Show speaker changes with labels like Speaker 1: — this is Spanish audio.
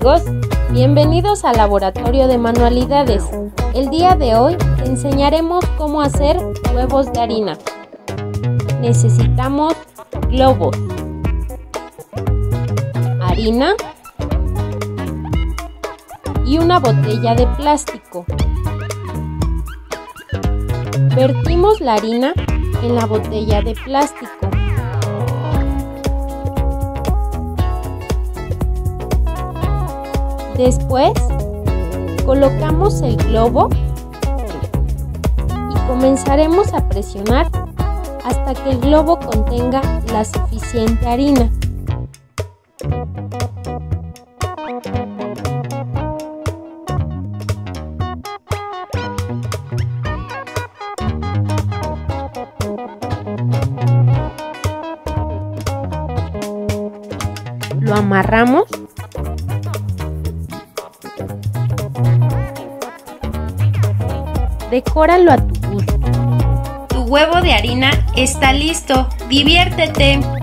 Speaker 1: amigos, bienvenidos al Laboratorio de Manualidades. El día de hoy te enseñaremos cómo hacer huevos de harina. Necesitamos globos, harina y una botella de plástico. Vertimos la harina en la botella de plástico. Después, colocamos el globo y comenzaremos a presionar hasta que el globo contenga la suficiente harina. Lo amarramos . Decóralo a tu gusto. Tu huevo de harina está listo. ¡Diviértete!